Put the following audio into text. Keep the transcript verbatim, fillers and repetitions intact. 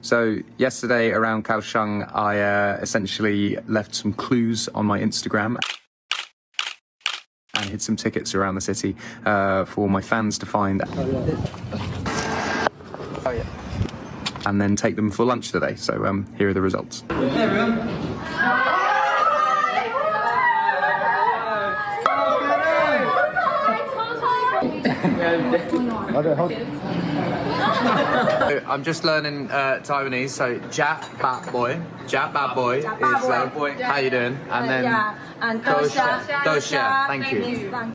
So yesterday around Kaohsiung, I uh, essentially left some clues on my Instagram and hid some tickets around the city uh, for my fans to find. Oh, yeah. And then take them for lunch today. So um, here are the results. Hey everyone. I'm just learning uh, Taiwanese, so Jap Bat Boy, Jap Bat Boy is uh, how you doing? And then yeah, and Dosha, Dosha, thank you.